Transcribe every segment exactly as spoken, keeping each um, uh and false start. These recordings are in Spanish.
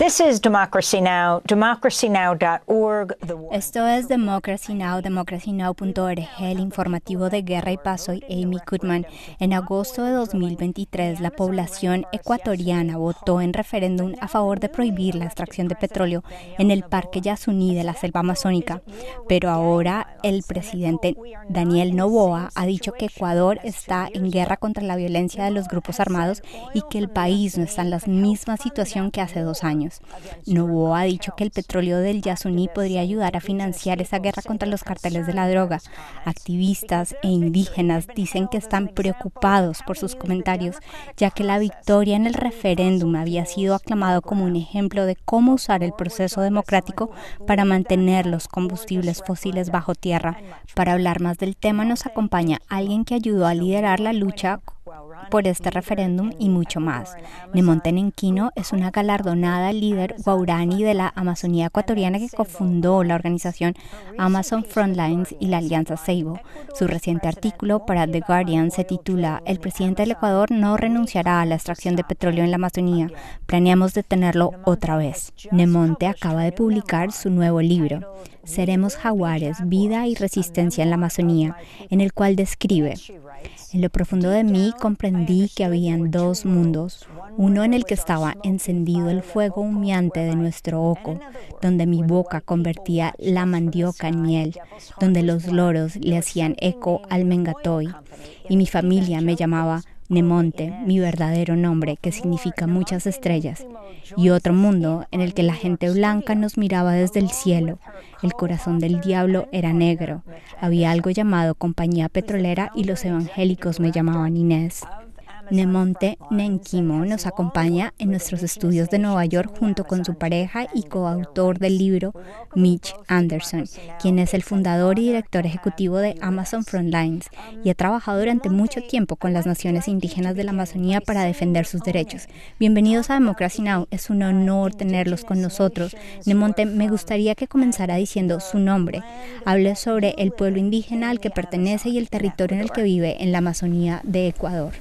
This is Democracy Now!, democracy now dot org. Esto es Democracy Now!, democracy now punto org, el informativo de Guerra y Paz. Soy Amy Goodman. En agosto de dos mil veintitrés, la población ecuatoriana votó en referéndum a favor de prohibir la extracción de petróleo en el Parque Yasuní de la selva amazónica. Pero ahora el presidente Daniel Noboa ha dicho que Ecuador está en guerra contra la violencia de los grupos armados y que el país no está en la misma situación que hace dos años. Noboa ha dicho que el petróleo del Yasuní podría ayudar a financiar esa guerra contra los carteles de la droga. Activistas e indígenas dicen que están preocupados por sus comentarios, ya que la victoria en el referéndum había sido aclamado como un ejemplo de cómo usar el proceso democrático para mantener los combustibles fósiles bajo tierra. Para hablar más del tema nos acompaña alguien que ayudó a liderar la lucha por este referéndum y mucho más. Nemonte Nenquino es una galardonada líder guaraní de la Amazonía ecuatoriana que cofundó la organización Amazon Frontlines y la Alianza Seibo. Su reciente artículo para The Guardian se titula «El presidente del Ecuador no renunciará a la extracción de petróleo en la Amazonía. Planeamos detenerlo otra vez». Nemonte acaba de publicar su nuevo libro, Seremos Jaguares, vida y resistencia en la Amazonía, en el cual describe: «En lo profundo de mí comprendí que habían dos mundos, uno en el que estaba encendido el fuego humeante de nuestro oco, donde mi boca convertía la mandioca en miel, donde los loros le hacían eco al mengatoy, y mi familia me llamaba Nemonte, mi verdadero nombre, que significa muchas estrellas, y otro mundo en el que la gente blanca nos miraba desde el cielo. El corazón del diablo era negro. Había algo llamado compañía petrolera y los evangélicos me llamaban Inés». Nemonte Nenquino nos acompaña en nuestros estudios de Nueva York junto con su pareja y coautor del libro, Mitch Anderson, quien es el fundador y director ejecutivo de Amazon Frontlines y ha trabajado durante mucho tiempo con las naciones indígenas de la Amazonía para defender sus derechos. Bienvenidos a Democracy Now!, es un honor tenerlos con nosotros. Nemonte, me gustaría que comenzara diciendo su nombre. Hable sobre el pueblo indígena al que pertenece y el territorio en el que vive en la Amazonía de Ecuador.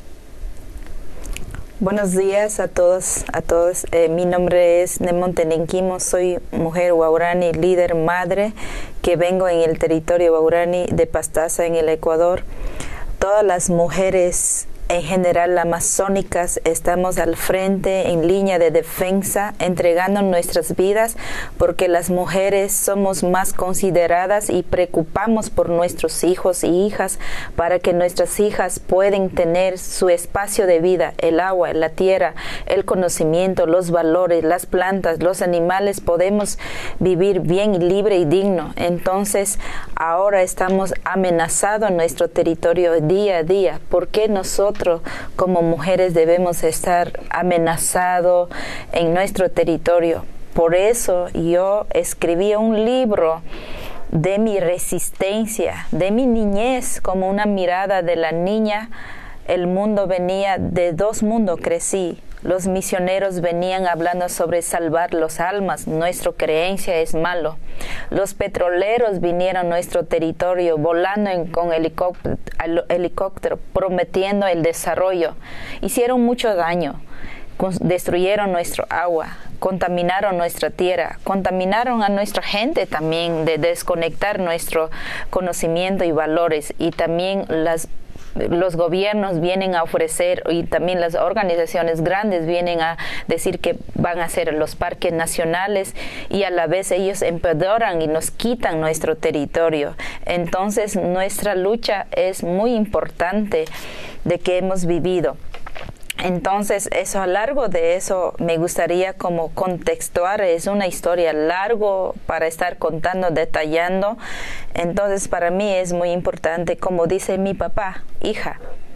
Buenos días a todos, a todos. Eh, mi nombre es Nemonte Nenquino, soy mujer guaraní, líder madre, que vengo en el territorio guaraní de Pastaza, en el Ecuador. Todas las mujeres en general amazónicas estamos al frente, en línea de defensa, entregando nuestras vidas, porque las mujeres somos más consideradas y preocupamos por nuestros hijos y hijas, para que nuestras hijas puedan tener su espacio de vida, el agua, la tierra, el conocimiento, los valores, las plantas, los animales, podemos vivir bien, libre y digno. Entonces, ahora estamos amenazados en nuestro territorio día a día. ¿Por qué nosotros como mujeres debemos estar amenazados en nuestro territorio? Por eso yo escribí un libro de mi resistencia, de mi niñez, como una mirada de la niña. El mundo venía de dos mundos, crecí. Los misioneros venían hablando sobre salvar las almas, nuestra creencia es malo. Los petroleros vinieron a nuestro territorio volando en, con helicóptero, helicóptero, prometiendo el desarrollo. Hicieron mucho daño, destruyeron nuestro agua, contaminaron nuestra tierra, contaminaron a nuestra gente también, de desconectar nuestro conocimiento y valores, y también las los gobiernos vienen a ofrecer, y también las organizaciones grandes vienen a decir que van a hacer los parques nacionales, y a la vez ellos empeoran y nos quitan nuestro territorio. Entonces nuestra lucha es muy importante de que hemos vivido. Entonces, eso a largo de eso me gustaría como contextuar, es una historia largo para estar contando, detallando. Entonces, para mí es muy importante, como dice mi papá, hija,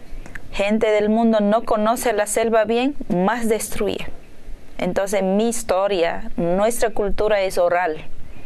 gente del mundo no conoce la selva bien, más destruye. Entonces, mi historia, nuestra cultura es oral.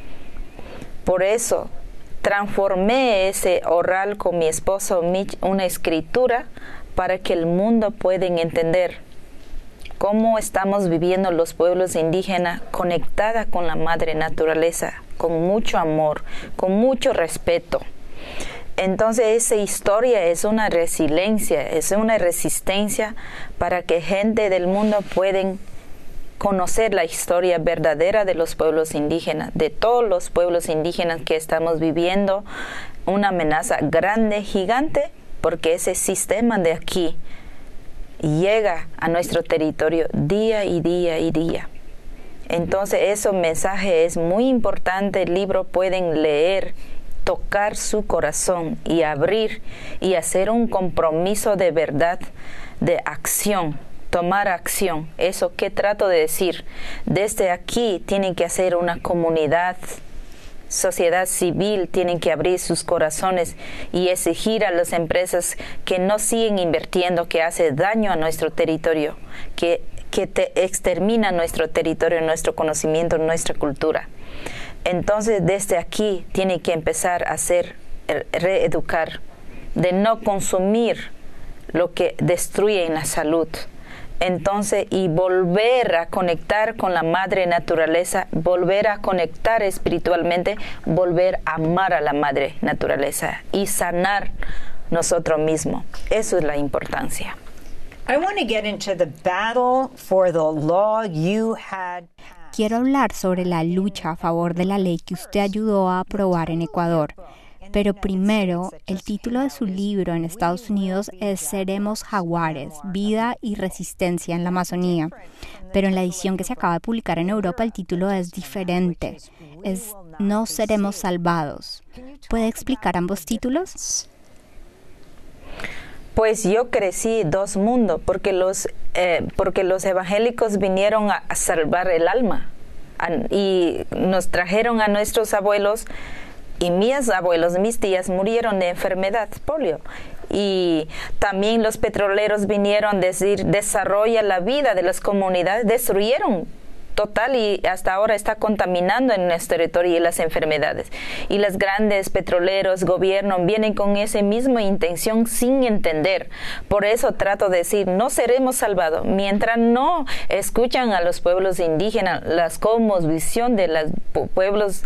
Por eso, transformé ese oral con mi esposo Mitch, una escritura, para que el mundo pueda entender cómo estamos viviendo los pueblos indígenas conectada con la madre naturaleza, con mucho amor, con mucho respeto. Entonces esa historia es una resiliencia, es una resistencia para que gente del mundo pueden conocer la historia verdadera de los pueblos indígenas, de todos los pueblos indígenas que estamos viviendo, una amenaza grande, gigante, porque ese sistema de aquí llega a nuestro territorio día y día y día. Entonces, ese mensaje es muy importante. El libro pueden leer, tocar su corazón y abrir y hacer un compromiso de verdad, de acción, tomar acción. Eso que trato de decir. Desde aquí tienen que hacer una comunidad, sociedad civil, tienen que abrir sus corazones y exigir a las empresas que no siguen invirtiendo, que hace daño a nuestro territorio, que que te extermina nuestro territorio, nuestro conocimiento, nuestra cultura. Entonces, desde aquí tiene que empezar a hacer, reeducar, de no consumir lo que destruye en la salud. Entonces, y volver a conectar con la madre naturaleza, volver a conectar espiritualmente, volver a amar a la madre naturaleza y sanar nosotros mismos. Eso es la importancia. I want to get into the battle for the law you had. Quiero hablar sobre la lucha a favor de la ley que usted ayudó a aprobar en Ecuador. Pero primero, el título de su libro en Estados Unidos es Seremos Jaguares, Vida y Resistencia en la Amazonía. Pero en la edición que se acaba de publicar en Europa el título es diferente. Es No Seremos Salvados. ¿Puede explicar ambos títulos? Pues yo crecí dos mundos, porque los, eh, porque los evangélicos vinieron a, a salvar el alma a, y nos trajeron a nuestros abuelos, y mis abuelos, mis tías murieron de enfermedad, polio. Y también los petroleros vinieron a decir, desarrolla la vida de las comunidades, destruyeron total y hasta ahora está contaminando en nuestro territorio y las enfermedades. Y los grandes petroleros, gobiernos, vienen con esa misma intención sin entender. Por eso trato de decir, no seremos salvados. Mientras no escuchan a los pueblos indígenas, la cosmovisión de los pueblos,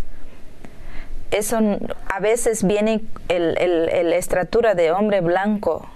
eso a veces viene el, el, el estatura de hombre blanco,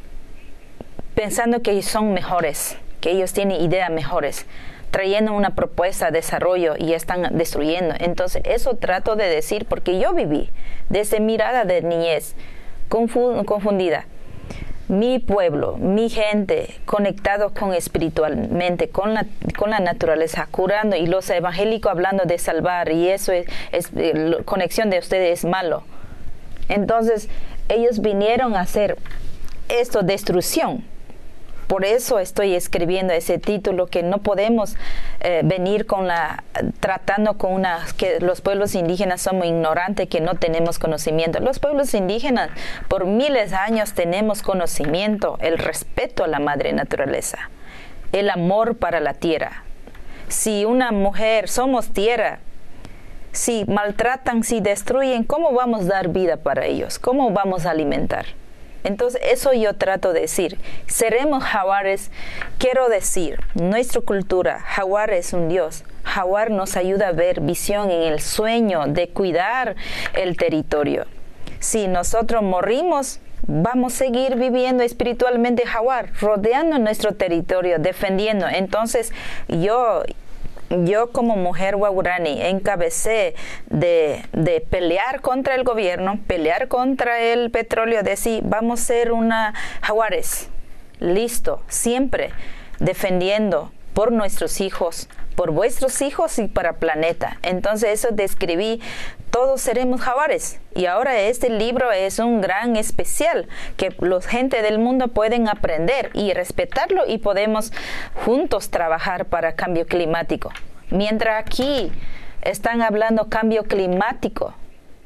pensando que ellos son mejores, que ellos tienen ideas mejores, trayendo una propuesta de desarrollo y están destruyendo. Entonces, eso trato de decir porque yo viví desde mirada de niñez confundida. Mi pueblo, mi gente, conectado con espiritualmente, con la, con la naturaleza, curando, y los evangélicos hablando de salvar, y eso es, es la conexión de ustedes es malo. Entonces, ellos vinieron a hacer esto, destrucción. Por eso estoy escribiendo ese título, que no podemos eh, venir con la tratando con una que los pueblos indígenas somos ignorantes, que no tenemos conocimiento. Los pueblos indígenas por miles de años tenemos conocimiento, el respeto a la madre naturaleza, el amor para la tierra. Si una mujer somos tierra, si maltratan, si destruyen, ¿cómo vamos a dar vida para ellos? ¿Cómo vamos a alimentar? Entonces, eso yo trato de decir. Seremos jaguares. Quiero decir, nuestra cultura, jaguar es un dios. Jaguar nos ayuda a ver visión en el sueño de cuidar el territorio. Si nosotros morimos, vamos a seguir viviendo espiritualmente jaguar, rodeando nuestro territorio, defendiendo. Entonces, yo... Yo como mujer guaraní encabecé de, de pelear contra el gobierno, pelear contra el petróleo, decir, vamos a ser una jaguares, listo, siempre defendiendo por nuestros hijos, por vuestros hijos y para el planeta. Entonces eso describí, todos seremos jaguares. Y ahora este libro es un gran especial que los gente del mundo pueden aprender y respetarlo, y podemos juntos trabajar para cambio climático. Mientras aquí están hablando cambio climático,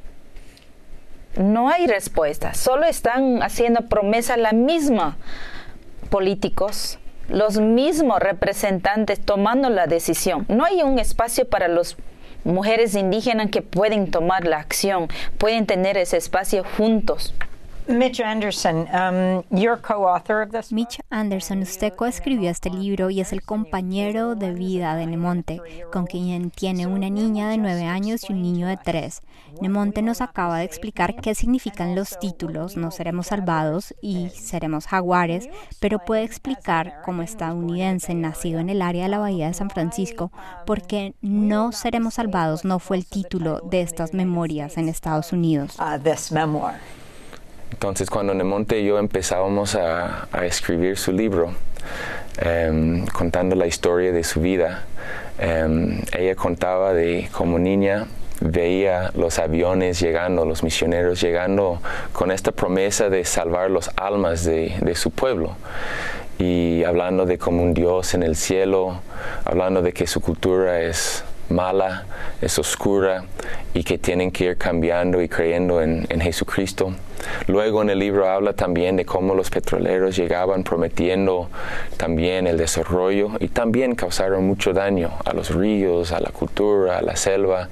no hay respuesta, solo están haciendo promesas la misma políticos, los mismos representantes tomando la decisión. No hay un espacio para las mujeres indígenas que pueden tomar la acción, pueden tener ese espacio juntos. Mitch Anderson, um, you're co-author of this. Mitch Anderson, usted coescribió este libro y es el compañero de vida de Nemonte, con quien tiene una niña de nueve años y un niño de tres. Nemonte nos acaba de explicar qué significan los títulos "No seremos salvados" y "Seremos jaguares", pero puede explicar, como estadounidense nacido en el área de la Bahía de San Francisco, por qué "No seremos salvados" no fue el título de estas memorias en Estados Unidos. Uh, this memoir. Entonces, cuando Nemonte y yo empezábamos a, a escribir su libro, eh, contando la historia de su vida, eh, ella contaba de cómo niña veía los aviones llegando, los misioneros llegando con esta promesa de salvar las almas de, de su pueblo. Y hablando de como un Dios en el cielo, hablando de que su cultura es mala, es oscura y que tienen que ir cambiando y creyendo en, en Jesucristo. Luego en el libro habla también de cómo los petroleros llegaban prometiendo también el desarrollo y también causaron mucho daño a los ríos, a la cultura, a la selva.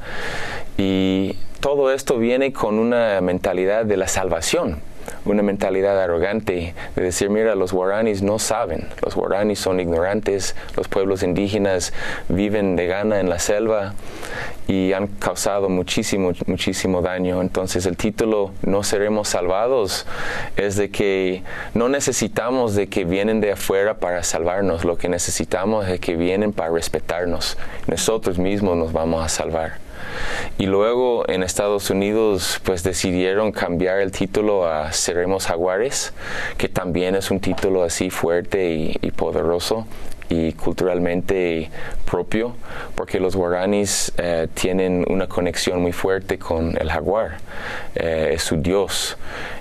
Y todo esto viene con una mentalidad de la salvación, una mentalidad arrogante de decir, mira, los guaraníes no saben, los guaraníes son ignorantes, los pueblos indígenas viven de gana en la selva y han causado muchísimo, muchísimo daño. Entonces el título "No seremos salvados" es de que no necesitamos de que vienen de afuera para salvarnos, lo que necesitamos es que vienen para respetarnos, nosotros mismos nos vamos a salvar. Y luego en Estados Unidos pues decidieron cambiar el título a "Seremos jaguares", que también es un título así fuerte y, y poderoso y culturalmente propio, porque los guaraníes eh, tienen una conexión muy fuerte con el jaguar, eh, es su dios.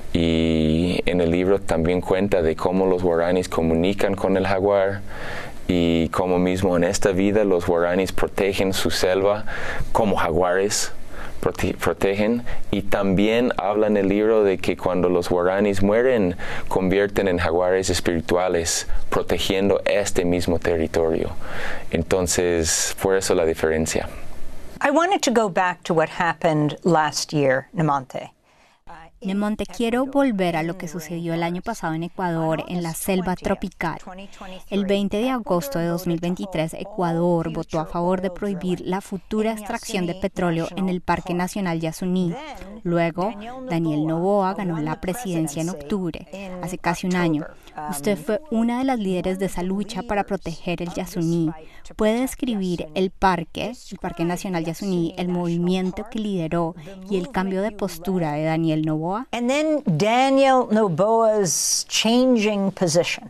Y en el libro también cuenta de cómo los guaraníes comunican con el jaguar y cómo mismo en esta vida los guaraníes protegen su selva como jaguares prote- protegen. Y también habla en el libro de que cuando los guaraníes mueren, convierten en jaguares espirituales, protegiendo este mismo territorio. Entonces, por eso la diferencia. I wanted to go back to what happened last year, Nemonte. Nemonte, quiero volver a lo que sucedió el año pasado en Ecuador, en la selva tropical. El veinte de agosto de dos mil veintitrés, Ecuador votó a favor de prohibir la futura extracción de petróleo en el Parque Nacional Yasuní. Luego, Daniel Noboa ganó la presidencia en octubre, hace casi un año. Usted fue una de las líderes de esa lucha para proteger el Yasuní. ¿Puede describir el parque, el Parque Nacional Yasuní, el movimiento que lideró y el cambio de postura de Daniel Noboa? And then Daniel Noboa's changing position.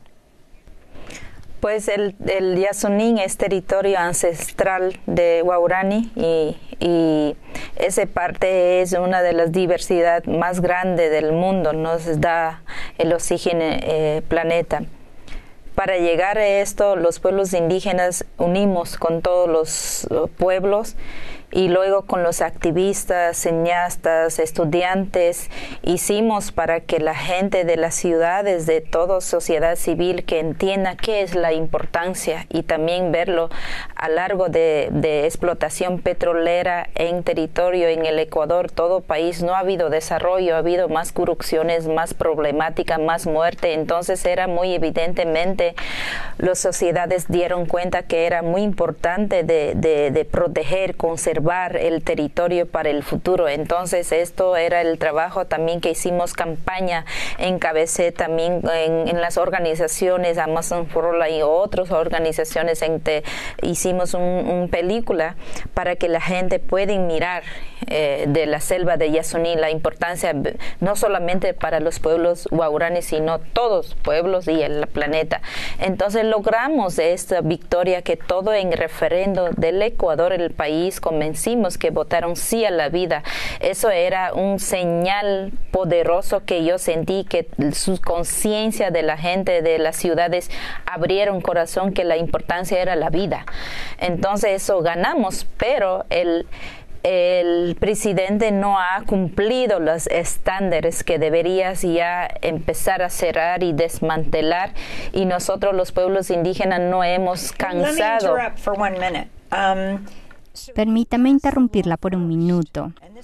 Pues el, el Yasuní es territorio ancestral de Waorani y, y esa parte es una de las diversidades más grandes del mundo, nos da el oxígeno eh, planeta. Para llegar a esto, los pueblos indígenas unimos con todos los uh, pueblos y luego con los activistas, cineastas, estudiantes, hicimos para que la gente de las ciudades, de toda sociedad civil, que entienda qué es la importancia y también verlo a largo de, de explotación petrolera en territorio, en el Ecuador, todo país, no ha habido desarrollo, ha habido más corrupciones, más problemática, más muerte. Entonces era muy evidentemente, las sociedades dieron cuenta que era muy importante de, de, de proteger, conservar el territorio para el futuro. Entonces esto era el trabajo también que hicimos campaña, encabecé también en, en las organizaciones Amazon for All y otras organizaciones, en te, hicimos un, un película para que la gente pueda mirar eh, de la selva de Yasuní la importancia no solamente para los pueblos guaraníes sino todos los pueblos y el planeta. Entonces logramos esta victoria que todo en referendo del Ecuador, el país, convencimos que votaron sí a la vida. Eso era un señal poderoso que yo sentí, que su conciencia de la gente de las ciudades abrieron corazón, que la importancia era la vida. Entonces eso ganamos, pero el el presidente no ha cumplido los estándares que deberías ya empezar a cerrar y desmantelar, y nosotros los pueblos indígenas no hemos cansado. Um, Permítame interrumpirla por un minuto.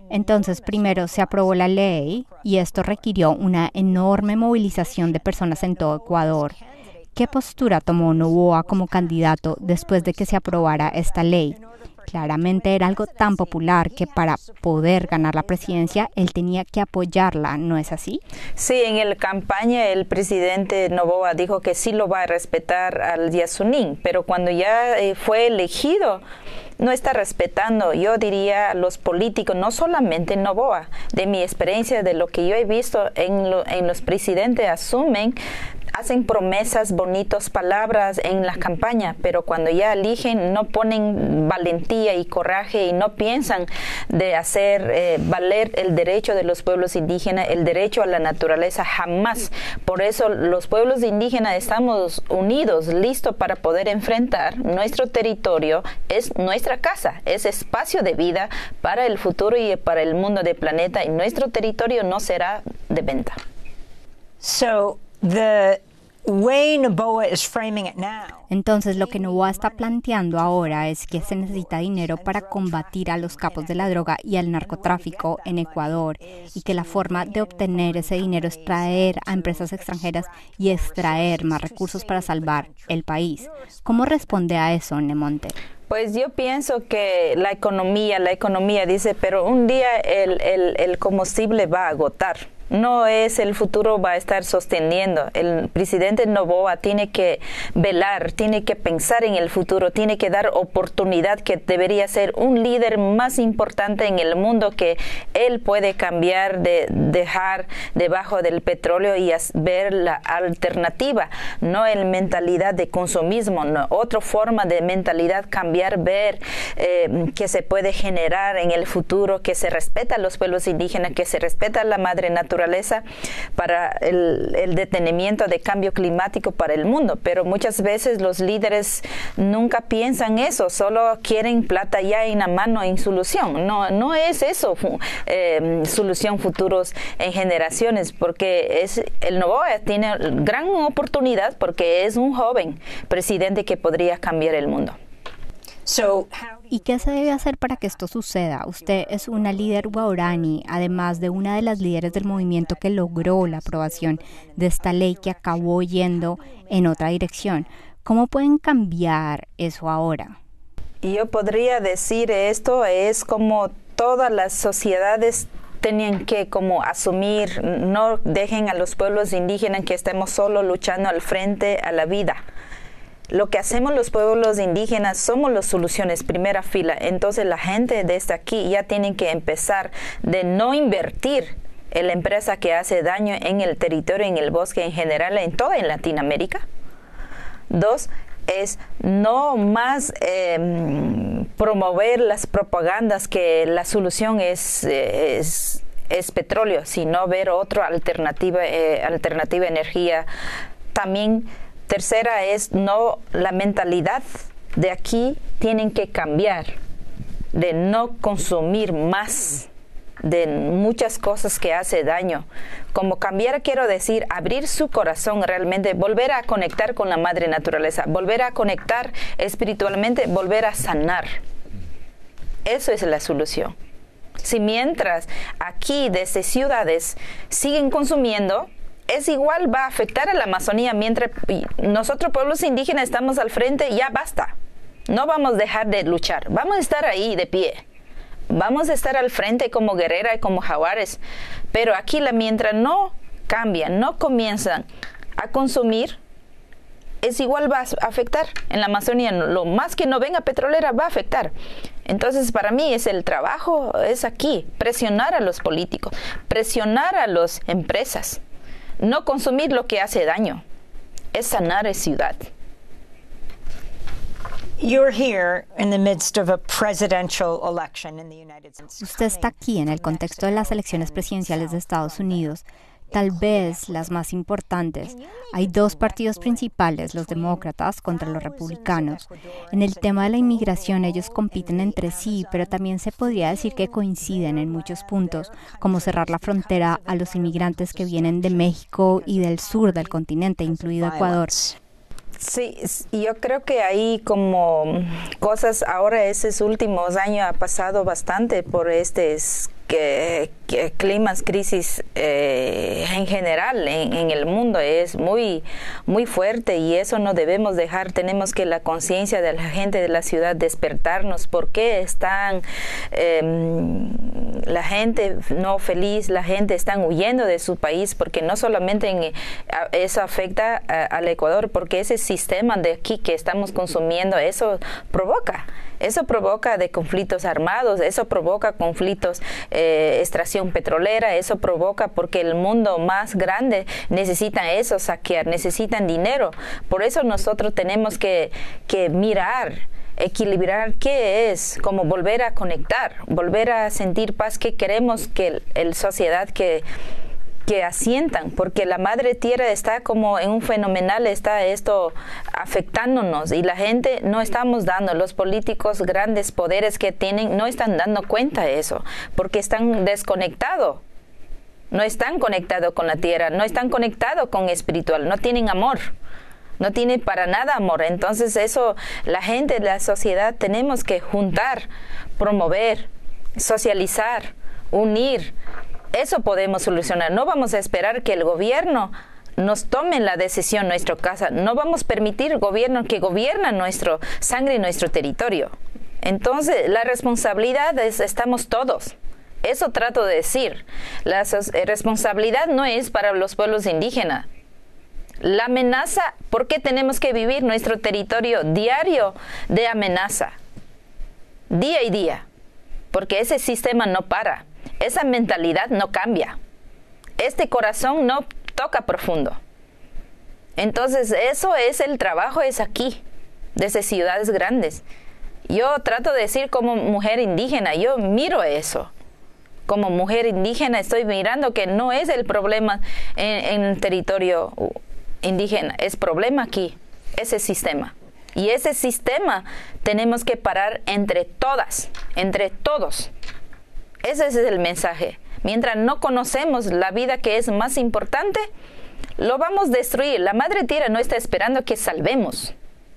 Entonces, primero se aprobó la ley y esto requirió una enorme movilización de personas en todo Ecuador. ¿Qué postura tomó Noboa como candidato después de que se aprobara esta ley? Claramente era algo tan popular que para poder ganar la presidencia él tenía que apoyarla, ¿no es así? Sí, en la campaña el presidente Noboa dijo que sí lo va a respetar al Yasuní, pero cuando ya eh, fue elegido no está respetando, yo diría, a los políticos, no solamente Noboa, de mi experiencia, de lo que yo he visto en, lo, en los presidentes asumen, hacen promesas, bonitas palabras en la campaña, pero cuando ya eligen no ponen valentía y coraje y no piensan de hacer eh, valer el derecho de los pueblos indígenas, el derecho a la naturaleza, jamás. Por eso los pueblos indígenas estamos unidos, listos para poder enfrentar nuestro territorio, es nuestra casa, es espacio de vida para el futuro y para el mundo del planeta, y nuestro territorio no será de venta. So, the way Noboa is framing it now. Entonces, lo que Noboa está planteando ahora es que se necesita dinero para combatir a los capos de la droga y al narcotráfico en Ecuador y que la forma de obtener ese dinero es traer a empresas extranjeras y extraer más recursos para salvar el país. ¿Cómo responde a eso, Nemonte? Pues yo pienso que la economía, la economía dice, pero un día el, el, el combustible va a agotar. No es el futuro va a estar sosteniendo. El presidente Noboa tiene que velar, tiene que pensar en el futuro, tiene que dar oportunidad, que debería ser un líder más importante en el mundo, que él puede cambiar, de dejar debajo del petróleo y ver la alternativa, no el mentalidad de consumismo, no, otra forma de mentalidad, cambiar, ver eh, que se puede generar en el futuro, que se respeta a los pueblos indígenas, que se respeta a la madre naturaleza, para el, el detenimiento de cambio climático para el mundo. Pero muchas veces los líderes nunca piensan eso, solo quieren plata ya en la mano en solución. No, no es eso eh, solución futuros en generaciones, porque es, el Noboa tiene gran oportunidad porque es un joven presidente que podría cambiar el mundo. So, ¿Y qué se debe hacer para que esto suceda? Usted es una líder guaraní, además de una de las líderes del movimiento que logró la aprobación de esta ley que acabó yendo en otra dirección. ¿Cómo pueden cambiar eso ahora? Yo podría decir esto es como todas las sociedades tenían que como asumir, no dejen a los pueblos indígenas que estemos solo luchando al frente a la vida. Lo que hacemos los pueblos indígenas somos las soluciones, primera fila. Entonces la gente desde aquí ya tiene que empezar de no invertir en la empresa que hace daño en el territorio, en el bosque en general, en toda Latinoamérica. Dos, es no más eh, promover las propagandas que la solución es, es, es petróleo, sino ver otra alternativa, eh, alternativa energía. También tercera es no, la mentalidad de aquí tienen que cambiar, de no consumir más de muchas cosas que hace daño. Como cambiar, quiero decir, abrir su corazón realmente, volver a conectar con la madre naturaleza, volver a conectar espiritualmente, volver a sanar. Eso es la solución. Si mientras aquí desde ciudades siguen consumiendo, es igual, va a afectar a la Amazonía. Mientras nosotros pueblos indígenas estamos al frente, ya basta. No vamos a dejar de luchar, vamos a estar ahí de pie. Vamos a estar al frente como guerrera y como jaguares. Pero aquí la, mientras no cambian, no comienzan a consumir, es igual, va a afectar. En la Amazonía, lo más que no venga petrolera va a afectar. Entonces, para mí es el trabajo, es aquí, presionar a los políticos, presionar a las empresas. No consumir lo que hace daño, es sanar la ciudad. You're here in the midst of a presidential election in the United States. Usted está aquí en el contexto de las elecciones presidenciales de Estados Unidos, tal vez las más importantes. Hay dos partidos principales, los demócratas contra los republicanos. En el tema de la inmigración ellos compiten entre sí, pero también se podría decir que coinciden en muchos puntos, como cerrar la frontera a los inmigrantes que vienen de México y del sur del continente, incluido Ecuador. Sí, yo creo que ahí como cosas ahora, esos últimos años ha pasado bastante por este que, que climas, crisis eh, en general en, en el mundo es muy, muy fuerte y eso no debemos dejar. Tenemos que la conciencia de la gente de la ciudad despertarnos. ¿Por qué están eh, la gente no feliz? La gente están huyendo de su país porque no solamente en, eso afecta a, al Ecuador, porque ese sistema de aquí que estamos consumiendo, eso provoca. Eso provoca de conflictos armados, eso provoca conflictos, eh, extracción petrolera, eso provoca porque el mundo más grande necesita eso, saquear, necesitan dinero. Por eso nosotros tenemos que, que mirar, equilibrar qué es, como volver a conectar, volver a sentir paz, que queremos que el, el sociedad que que asientan, porque la madre tierra está como en un fenomenal, está esto afectándonos y la gente no estamos dando, los políticos grandes poderes que tienen no están dando cuenta de eso, porque están desconectados, no están conectados con la tierra, no están conectados con espiritual, no tienen amor. No tiene para nada amor. Entonces eso, la gente, la sociedad, tenemos que juntar, promover, socializar, unir. Eso podemos solucionar. No vamos a esperar que el gobierno nos tome la decisión en nuestra casa. No vamos a permitir gobierno que gobierna nuestra sangre y nuestro territorio. Entonces, la responsabilidad es, estamos todos. Eso trato de decir. La responsabilidad no es para los pueblos indígenas. La amenaza, ¿por qué tenemos que vivir nuestro territorio diario de amenaza? Día y día. Porque ese sistema no para. Esa mentalidad no cambia. Este corazón no toca profundo. Entonces, eso es el trabajo, es aquí, desde ciudades grandes. Yo trato de decir como mujer indígena, yo miro eso. Como mujer indígena estoy mirando que no es el problema en, en el territorio indígena, es problema aquí, ese sistema. Y ese sistema tenemos que parar entre todas, entre todos. Ese es el mensaje. Mientras no conocemos la vida que es más importante, lo vamos a destruir. La Madre Tierra no está esperando que salvemos.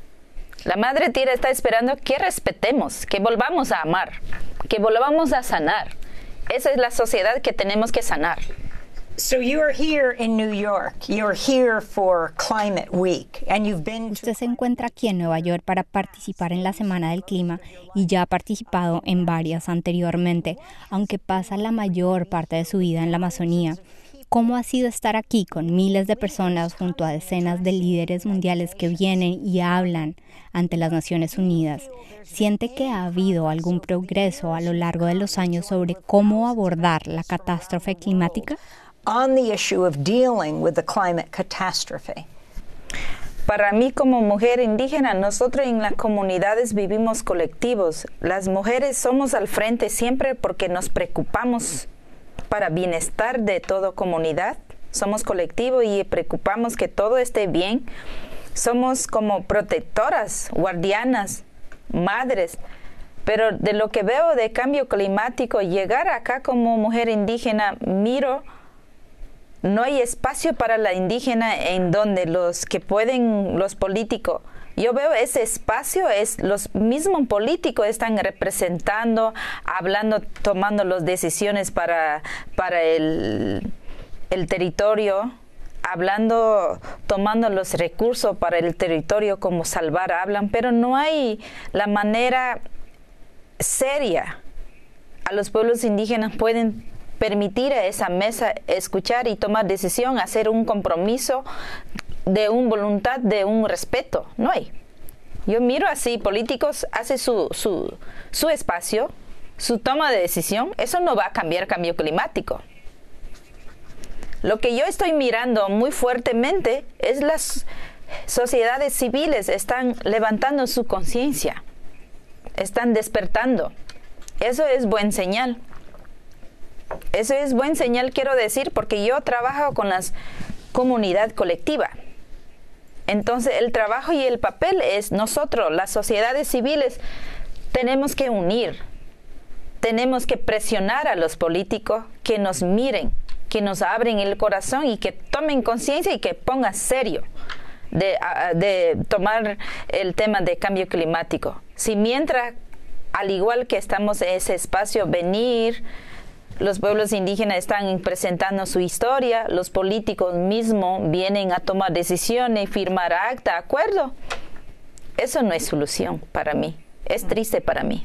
La Madre Tierra está esperando que respetemos, que volvamos a amar, que volvamos a sanar. Esa es la sociedad que tenemos que sanar. So you are here in New York. You're here for Climate Week, and you've been. Usted se encuentra aquí en Nueva York para participar en la Semana del Clima y ya ha participado en varias anteriormente, aunque pasa la mayor parte de su vida en la Amazonía. ¿Cómo ha sido estar aquí con miles de personas junto a decenas de líderes mundiales que vienen y hablan ante las Naciones Unidas? ¿Siente que ha habido algún progreso a lo largo de los años sobre cómo abordar la catástrofe climática? On the issue of dealing with the climate catastrophe. Para mí como mujer indígena, nosotros en las comunidades vivimos colectivos. Las mujeres somos al frente siempre porque nos preocupamos para bienestar de toda comunidad. Somos colectivos y preocupamos que todo esté bien. Somos como protectoras, guardianas, madres. Pero de lo que veo de cambio climático, llegar acá como mujer indígena, miro no hay espacio para la indígena en donde los que pueden, los políticos, yo veo ese espacio, es los mismos políticos están representando, hablando, tomando las decisiones para, para el, el territorio, hablando, tomando los recursos para el territorio como salvar, hablan, pero no hay la manera seria. A los pueblos indígenas pueden permitir a esa mesa escuchar y tomar decisión, hacer un compromiso de una voluntad, de un respeto. No hay. Yo miro así, políticos hacen su, su, su espacio, su toma de decisión. Eso no va a cambiar cambio climático. Lo que yo estoy mirando muy fuertemente es las sociedades civiles están levantando su conciencia, están despertando. Eso es buen señal. Eso es buen señal, quiero decir, porque yo trabajo con la comunidad colectiva. Entonces, el trabajo y el papel es nosotros, las sociedades civiles, tenemos que unir, tenemos que presionar a los políticos que nos miren, que nos abren el corazón y que tomen conciencia y que pongan serio de, de tomar el tema de cambio climático. Si mientras, al igual que estamos en ese espacio, venir Los pueblos indígenas están presentando su historia, los políticos mismos vienen a tomar decisiones, firmar acta, acuerdo. Eso no es solución para mí, es triste para mí.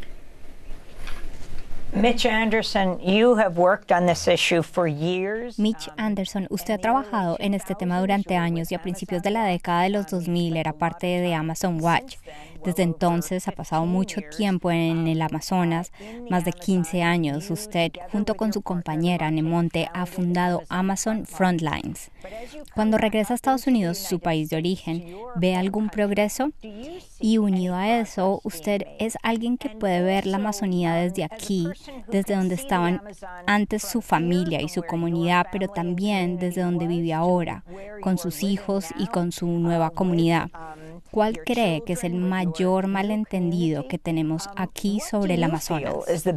Mitch Anderson, you have worked on this issue for years. Mitch Anderson, usted ha trabajado en este tema durante años y a principios de la década de los dos mil era parte de Amazon Watch. Desde entonces ha pasado mucho tiempo en el Amazonas, más de quince años. Usted, junto con su compañera Nemonte, ha fundado Amazon Frontlines. Cuando regresa a Estados Unidos, su país de origen, ¿ve algún progreso? Y unido a eso, usted es alguien que puede ver la Amazonía desde aquí, desde donde estaban antes su familia y su comunidad, pero también desde donde vive ahora, con sus hijos y con su nueva comunidad. ¿Cuál cree que es el mayor malentendido que tenemos aquí sobre el Amazonas?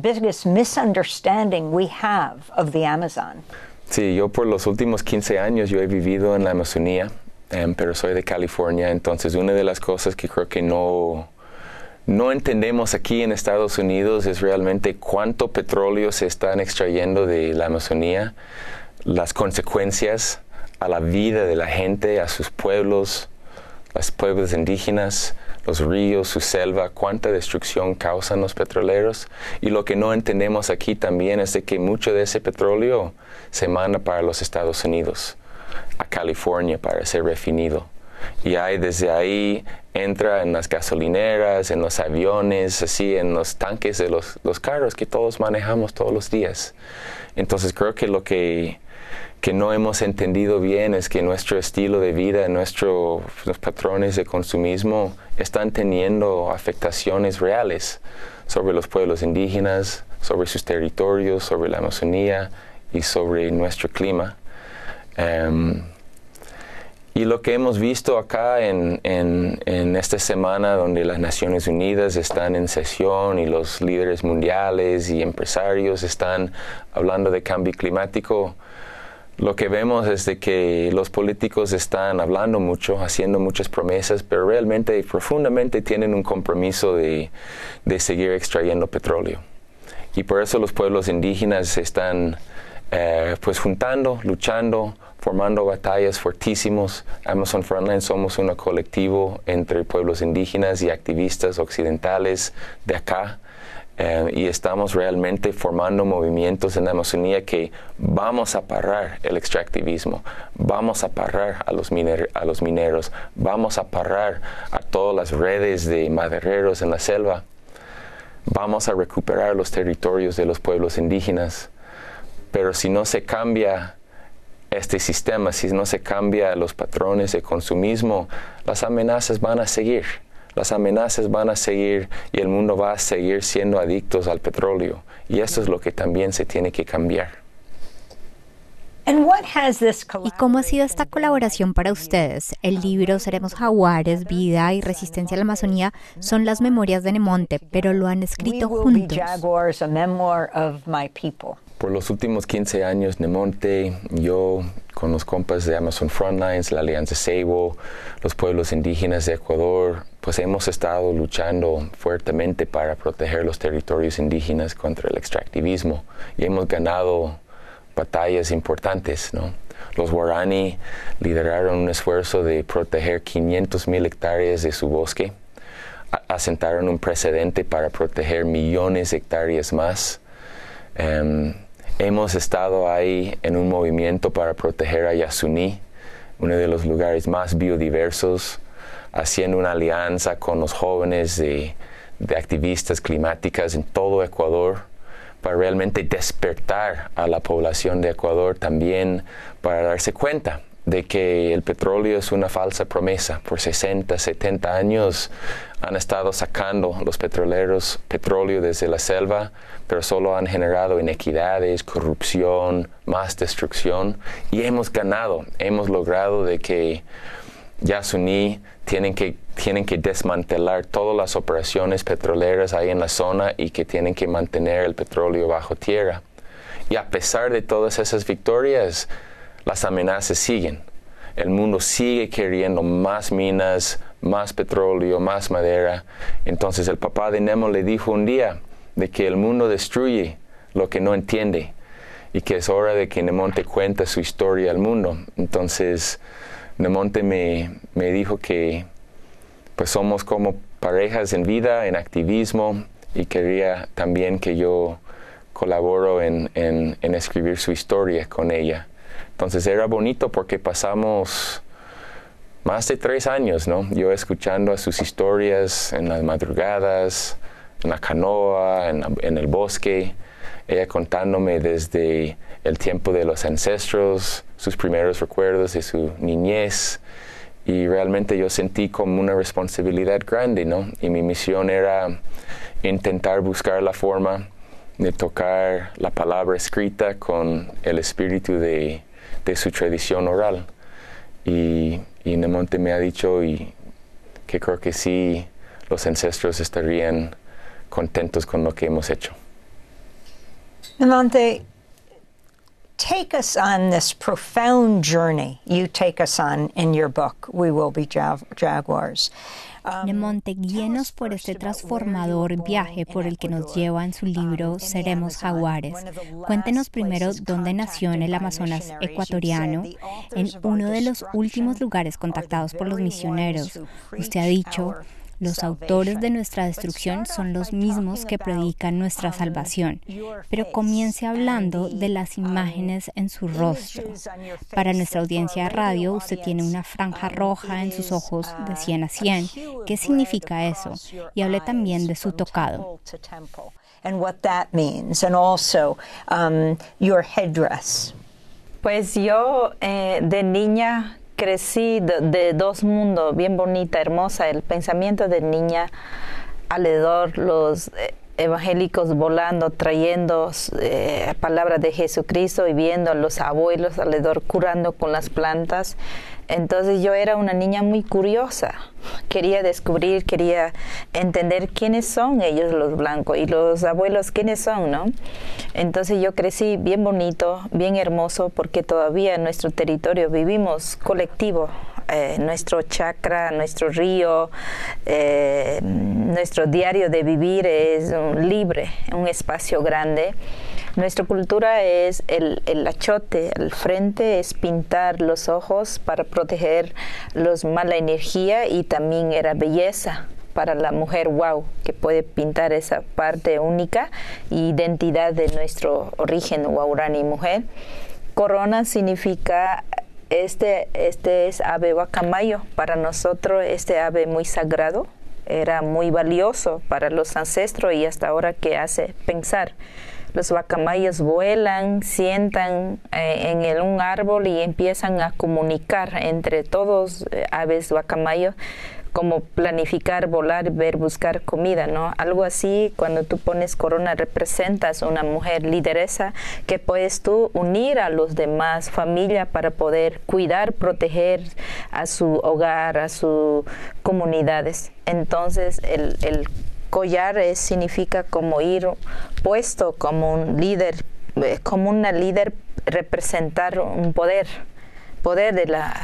Sí, yo por los últimos quince años yo he vivido en la Amazonía, um, pero soy de California, entonces una de las cosas que creo que no, no entendemos aquí en Estados Unidos es realmente cuánto petróleo se están extrayendo de la Amazonía, las consecuencias a la vida de la gente, a sus pueblos, los pueblos indígenas, los ríos, su selva, cuánta destrucción causan los petroleros. Y lo que no entendemos aquí también es de que mucho de ese petróleo se manda para los Estados Unidos, a California para ser refinado. Y ahí, desde ahí entra en las gasolineras, en los aviones, así en los tanques de los, los carros que todos manejamos todos los días. Entonces creo que lo que que no hemos entendido bien es que nuestro estilo de vida, nuestros patrones de consumismo están teniendo afectaciones reales sobre los pueblos indígenas, sobre sus territorios, sobre la Amazonía y sobre nuestro clima. Um, y lo que hemos visto acá en, en, en esta semana donde las Naciones Unidas están en sesión y los líderes mundiales y empresarios están hablando de cambio climático, lo que vemos es de que los políticos están hablando mucho, haciendo muchas promesas, pero realmente profundamente tienen un compromiso de, de seguir extrayendo petróleo. Y por eso los pueblos indígenas se están eh, pues juntando, luchando, formando batallas fuertísimos. Amazon Frontline somos un colectivo entre pueblos indígenas y activistas occidentales de acá. Uh, y estamos realmente formando movimientos en la Amazonía que vamos a parar el extractivismo, vamos a parar a los, miner a los mineros, vamos a parar a todas las redes de madereros en la selva, vamos a recuperar los territorios de los pueblos indígenas. Pero si no se cambia este sistema, si no se cambia los patrones de consumismo, las amenazas van a seguir. Las amenazas van a seguir y el mundo va a seguir siendo adictos al petróleo. Y eso es lo que también se tiene que cambiar. ¿Y cómo ha sido esta colaboración para ustedes? El libro Seremos Jaguares, Vida y Resistencia a la Amazonía son las memorias de Nemonte, pero lo han escrito juntos. Por los últimos quince años, Nemonte, yo, con los compas de Amazon Frontlines, la Alianza Seibo, los pueblos indígenas de Ecuador, pues hemos estado luchando fuertemente para proteger los territorios indígenas contra el extractivismo y hemos ganado batallas importantes, ¿no? Los Guarani lideraron un esfuerzo de proteger quinientas mil hectáreas de su bosque, asentaron un precedente para proteger millones de hectáreas más. Um, hemos estado ahí en un movimiento para proteger a Yasuní, uno de los lugares más biodiversos, haciendo una alianza con los jóvenes de, de activistas climáticas en todo Ecuador para realmente despertar a la población de Ecuador también para darse cuenta de que el petróleo es una falsa promesa. Por sesenta, setenta años han estado sacando los petroleros petróleo desde la selva, pero solo han generado inequidades, corrupción, más destrucción, y hemos ganado, hemos logrado de que Yasuní tienen que, tienen que desmantelar todas las operaciones petroleras ahí en la zona y que tienen que mantener el petróleo bajo tierra. Y a pesar de todas esas victorias, las amenazas siguen. El mundo sigue queriendo más minas, más petróleo, más madera. Entonces el papá de Nemo le dijo un día de que el mundo destruye lo que no entiende. y que es hora de que Nemonte cuente su historia al mundo. Entonces Nemonte me, me dijo que pues somos como parejas en vida, en activismo, y quería también que yo colaboro en, en, en escribir su historia con ella. Entonces era bonito porque pasamos más de tres años, ¿no? Yo escuchando a sus historias en las madrugadas, en la canoa, en, la, en el bosque, ella contándome desde el tiempo de los ancestros, sus primeros recuerdos de su niñez, y realmente yo sentí como una responsabilidad grande, ¿no? Y mi misión era intentar buscar la forma de tocar la palabra escrita con el espíritu de, de su tradición oral. Y, y Nemonte me ha dicho y que creo que sí, los ancestros estarían contentos con lo que hemos hecho. Nemonte, take us on this profound journey you take us on in your book, We Will Be Jag- Jaguars. Nemonte, guíenos por este transformador viaje por el que nos lleva en su libro Seremos Jaguares. Cuéntenos primero dónde nació en el Amazonas ecuatoriano, en uno de los últimos lugares contactados por los misioneros. Usted ha dicho, los autores de nuestra destrucción son los mismos que predican nuestra salvación, pero comience hablando de las imágenes en su rostro. Para nuestra audiencia de radio, usted tiene una franja roja en sus ojos de cien a cien. ¿Qué significa eso? Y hable también de su tocado. And what that means, and also um, your headdress. Pues yo eh, de niña crecí de, de dos mundos, bien bonita, hermosa, el pensamiento de niña alrededor, los eh, evangélicos volando, trayendo eh, palabras de Jesucristo y viendo a los abuelos alrededor curando con las plantas. Entonces yo era una niña muy curiosa, quería descubrir, quería entender quiénes son ellos los blancos y los abuelos quiénes son, ¿no? Entonces yo crecí bien bonito, bien hermoso, porque todavía en nuestro territorio vivimos colectivo, eh, nuestro chacra, nuestro río, eh, nuestro diario de vivir es un libre, un espacio grande. Nuestra cultura es el, el achote, el frente es pintar los ojos para proteger los mala energía y también era belleza para la mujer wow, que puede pintar esa parte única y identidad de nuestro origen guaraní mujer. Corona significa este, este es ave guacamayo, para nosotros este ave muy sagrado, era muy valioso para los ancestros y hasta ahora que hace pensar. Los guacamayos vuelan, sientan eh, en el, un árbol y empiezan a comunicar entre todos eh, aves guacamayos, como planificar, volar, ver, buscar comida, ¿no? Algo así, cuando tú pones corona, representas una mujer lideresa que puedes tú unir a los demás familia para poder cuidar, proteger a su hogar, a sus comunidades. Entonces, el, el collar es, significa como ir puesto como un líder, como una líder, representar un poder, poder de la,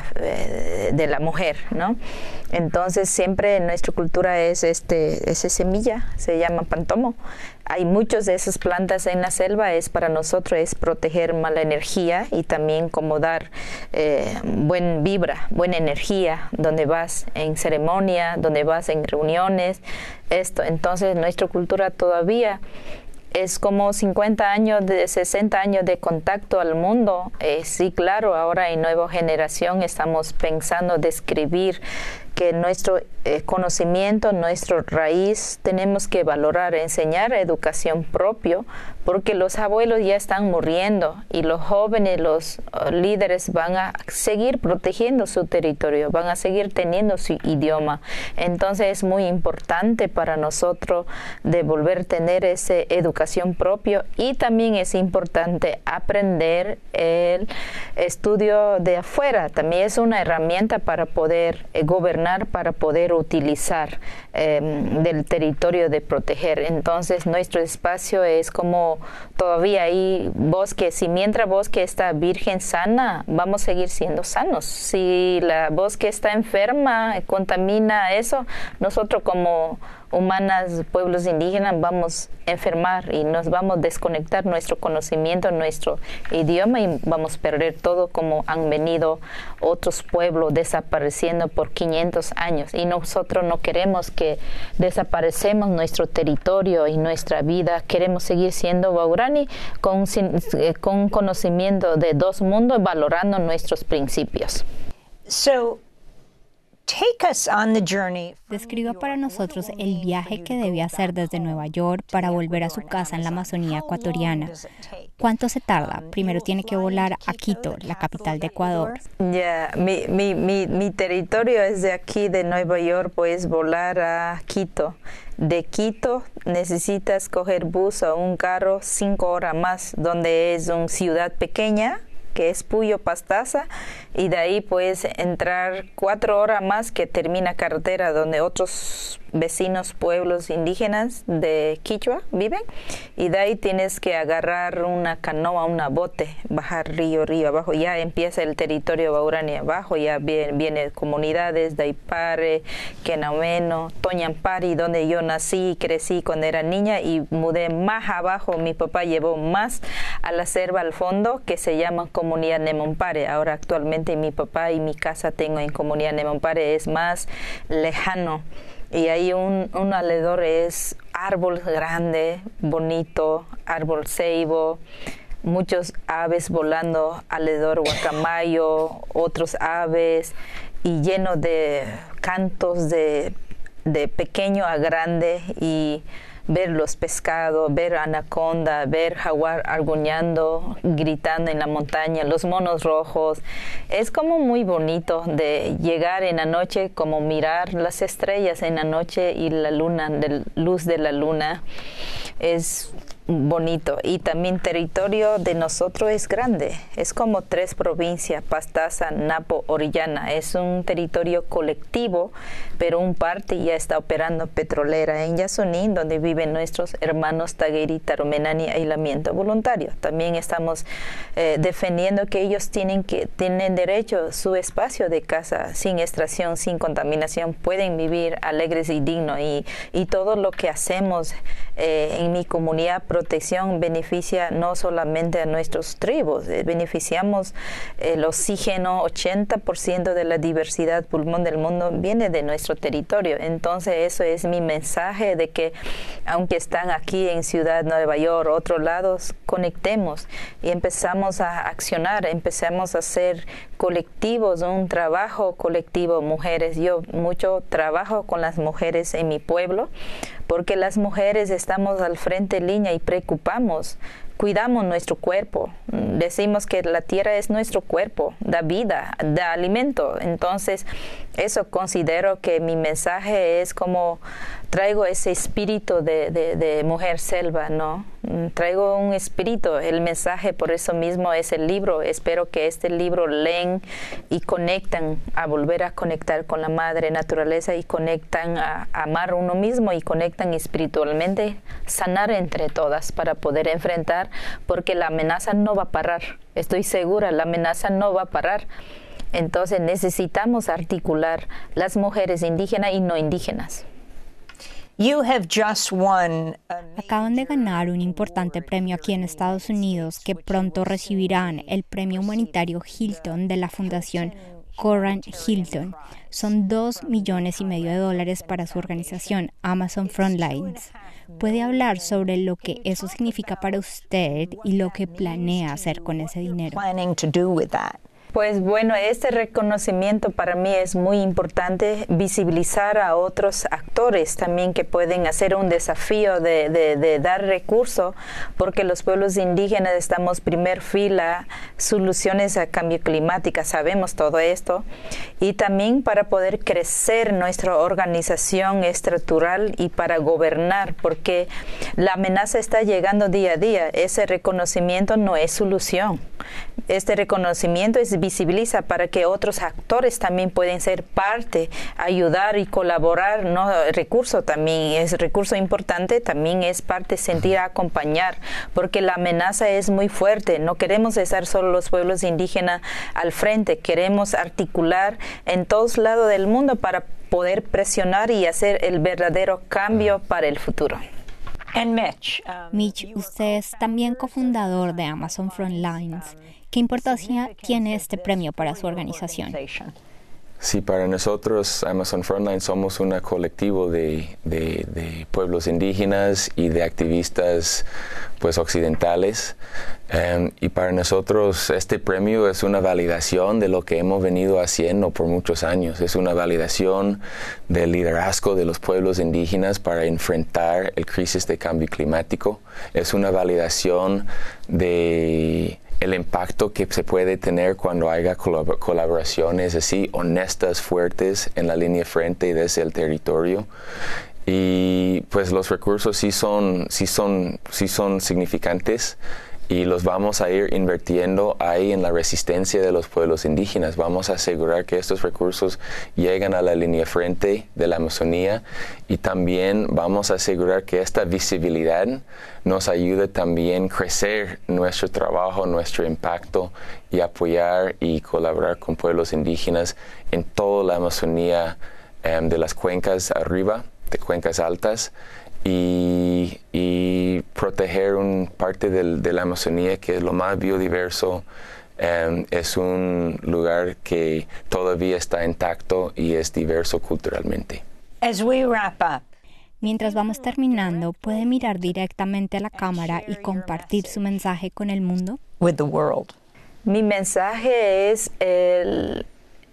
de la mujer, ¿no? Entonces siempre en nuestra cultura es este, esa semilla, se llama pantomo. Hay muchas de esas plantas en la selva, es para nosotros es proteger mala energía y también como dar eh, buen vibra, buena energía, donde vas en ceremonia, donde vas en reuniones, esto. Entonces nuestra cultura todavía es como cincuenta años, de sesenta años de contacto al mundo. Eh, sí, claro, ahora en nueva generación estamos pensando de escribir que nuestro eh, conocimiento, nuestra raíz, tenemos que valorar, enseñar educación propia, porque los abuelos ya están muriendo y los jóvenes, los uh, líderes van a seguir protegiendo su territorio, van a seguir teniendo su idioma. Entonces es muy importante para nosotros de volver a tener esa educación propia y también es importante aprender el estudio de afuera. También es una herramienta para poder eh, gobernar, para poder poder utilizar eh, del territorio de proteger. Entonces nuestro espacio es como todavía hay bosque. Si mientras bosque está virgen sana, vamos a seguir siendo sanos. Si la bosque está enferma, contamina eso, nosotros como humanas, pueblos indígenas, vamos a enfermar y nos vamos a desconectar nuestro conocimiento, nuestro idioma y vamos a perder todo como han venido otros pueblos desapareciendo por quinientos años. Y nosotros no queremos que desaparecemos nuestro territorio y nuestra vida. Queremos seguir siendo Waorani con, con conocimiento de dos mundos, valorando nuestros principios. So, take us on the journey. Describa para nosotros el viaje que debe hacer desde Nueva York para volver a su casa en la Amazonía ecuatoriana. ¿Cuánto se tarda? Primero tiene que volar a Quito, la capital de Ecuador. Ya, yeah, mi, mi, mi, mi territorio es de aquí, de Nueva York, puedes volar a Quito. De Quito necesitas coger bus o un carro cinco horas más, donde es una ciudad pequeña, que es Puyo Pastaza, y de ahí puedes entrar cuatro horas más que termina carretera donde otros vecinos pueblos indígenas de Quichua viven, y de ahí tienes que agarrar una canoa, una bote, bajar río, río abajo, ya empieza el territorio Waorani abajo, ya vienen viene comunidades de Aipare, Kenameno, Toñampari, donde yo nací y crecí cuando era niña, y mudé más abajo, mi papá llevó más a la selva al fondo, que se llama Comunidad Nemompare. Ahora actualmente mi papá y mi casa tengo en Comunidad Nemompare, es más lejano. Y ahí un, un alrededor es árbol grande, bonito, árbol ceibo, muchos aves volando alrededor, guacamayo, otros aves, y lleno de cantos de, de pequeño a grande, y ver los pescados, ver anaconda, ver jaguar arguñando, gritando en la montaña, los monos rojos. Es como muy bonito de llegar en la noche, como mirar las estrellas en la noche y la luna, la luz de la luna. Es bonito. Y también territorio de nosotros es grande, es como tres provincias: Pastaza, Napo, Orellana. Es un territorio colectivo, pero un parte ya está operando petrolera en Yasuní, donde viven nuestros hermanos Tagueri, Taromenani, aislamiento voluntario. También estamos eh, defendiendo que ellos tienen que tienen derecho a su espacio de casa, sin extracción, sin contaminación, pueden vivir alegres y dignos, y, y todo lo que hacemos eh, en mi comunidad protección beneficia no solamente a nuestros tribus, eh, beneficiamos el oxígeno. Ochenta por ciento de la diversidad pulmón del mundo viene de nuestro territorio. Entonces eso es mi mensaje, de que aunque están aquí en Ciudad Nueva York, otros lados, conectemos y empezamos a accionar, empezamos a hacer colectivos, un trabajo colectivo. Mujeres, yo mucho trabajo con las mujeres en mi pueblo, porque las mujeres estamos al frente de línea y preocupamos, cuidamos nuestro cuerpo. Decimos que la tierra es nuestro cuerpo, da vida, da alimento. Entonces, eso considero que mi mensaje es como traigo ese espíritu de, de, de mujer selva, ¿no? Traigo un espíritu, el mensaje, por eso mismo es el libro. Espero que este libro leen y conectan a volver a conectar con la madre naturaleza, y conectan a, a amar uno mismo, y conectan espiritualmente, sanar entre todas para poder enfrentar, porque la amenaza no va a parar. Estoy segura, la amenaza no va a parar. Entonces necesitamos articular las mujeres indígenas y no indígenas. You have just won Acaban de ganar un importante premio aquí en Estados Unidos, que pronto recibirán el premio humanitario Hilton de la Fundación Coran Hilton. Son dos millones y medio de dólares para su organización Amazon Frontlines. ¿Puede hablar sobre lo que eso significa para usted y lo que planea hacer con ese dinero? planning to do with that? Pues bueno, este reconocimiento para mí es muy importante, visibilizar a otros actores también que pueden hacer un desafío de, de, de dar recursos, porque los pueblos indígenas estamos primer fila, soluciones a cambio climático, sabemos todo esto, y también para poder crecer nuestra organización estructural y para gobernar, porque la amenaza está llegando día a día. Ese reconocimiento no es solución. Este reconocimiento es visibiliza para que otros actores también pueden ser parte, ayudar y colaborar, ¿no? El recurso también es recurso importante, también es parte sentir a acompañar, porque la amenaza es muy fuerte. No queremos estar solo los pueblos indígenas al frente, queremos articular en todos lados del mundo para poder presionar y hacer el verdadero cambio para el futuro. And Mitch, um, Mitch, usted es también cofundador de Amazon Frontlines. ¿Qué importancia tiene este premio para su organización? Sí, para nosotros Amazon Frontline somos un colectivo de, de, de pueblos indígenas y de activistas pues occidentales, um, y para nosotros este premio es una validación de lo que hemos venido haciendo por muchos años. Es una validación del liderazgo de los pueblos indígenas para enfrentar el crisis de cambio climático. Es una validación de el impacto que se puede tener cuando haya colab- colaboraciones así honestas, fuertes en la línea frente y desde el territorio. Y pues los recursos sí son, sí son, sí son significantes y los vamos a ir invirtiendo ahí en la resistencia de los pueblos indígenas. Vamos a asegurar que estos recursos llegan a la línea frente de la Amazonía y también vamos a asegurar que esta visibilidad nos ayude también a crecer nuestro trabajo, nuestro impacto y apoyar y colaborar con pueblos indígenas en toda la Amazonía, um, de las cuencas arriba, de cuencas altas, Y, y proteger un parte del, de la Amazonía que es lo más biodiverso. Um, es un lugar que todavía está intacto y es diverso culturalmente. As we wrap up, Mientras vamos terminando, ¿puede mirar directamente a la cámara y compartir su mensaje con el mundo? with the world. Mi mensaje es el,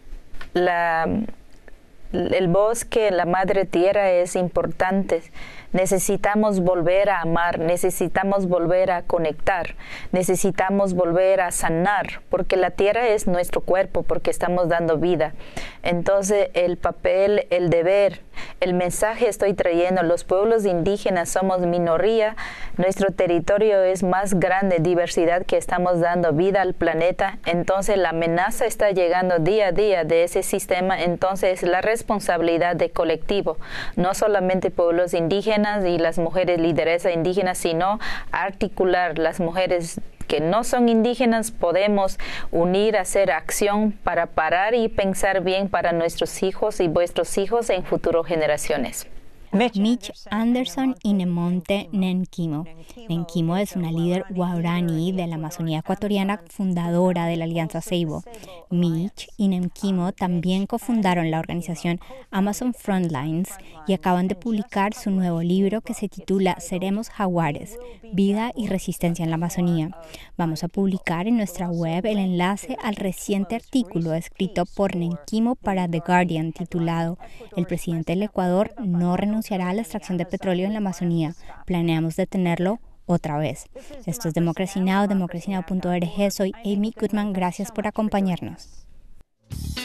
la, el bosque, la madre tierra es importante. Necesitamos volver a amar, necesitamos volver a conectar, necesitamos volver a sanar, porque la tierra es nuestro cuerpo, porque estamos dando vida. Entonces el papel, el deber, el mensaje estoy trayendo, los pueblos indígenas somos minoría, nuestro territorio es más grande, diversidad que estamos dando vida al planeta, entonces la amenaza está llegando día a día de ese sistema, entonces la responsabilidad de colectivo, no solamente pueblos indígenas y las mujeres lideresas indígenas, sino articular las mujeres que no son indígenas, podemos unir, hacer acción para parar y pensar bien para nuestros hijos y vuestros hijos en futuras generaciones. Mitch Anderson y Nemonte Nenkimo. Nenkimo es una líder guaraní de la Amazonía ecuatoriana, fundadora de la Alianza Seibo. Mitch y Nenkimo también cofundaron la organización Amazon Frontlines y acaban de publicar su nuevo libro que se titula Seremos Jaguares, Vida y Resistencia en la Amazonía. Vamos a publicar en nuestra web el enlace al reciente artículo escrito por Nenkimo para The Guardian titulado El presidente del Ecuador no renunció a la extracción de petróleo en la Amazonía. Planeamos detenerlo otra vez. Esto es Democracy Now!, democracy now punto org. Soy Amy Goodman. Gracias por acompañarnos.